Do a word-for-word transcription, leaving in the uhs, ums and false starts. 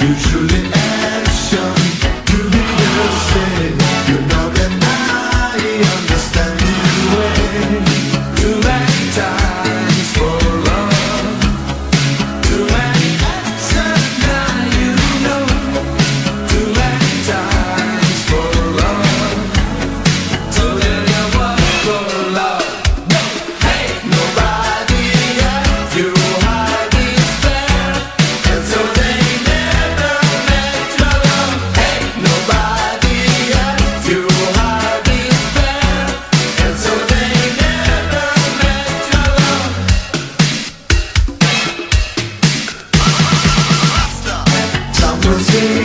Usually action, you will say, you know that I understand you way. Too many times for love, too many answers now you know. Too many times for love, so then you want for love. No, hey, nobody asked you high despair, and so they never met your love. Hey, nobody asked you high despair, and so they never met your love. Some will say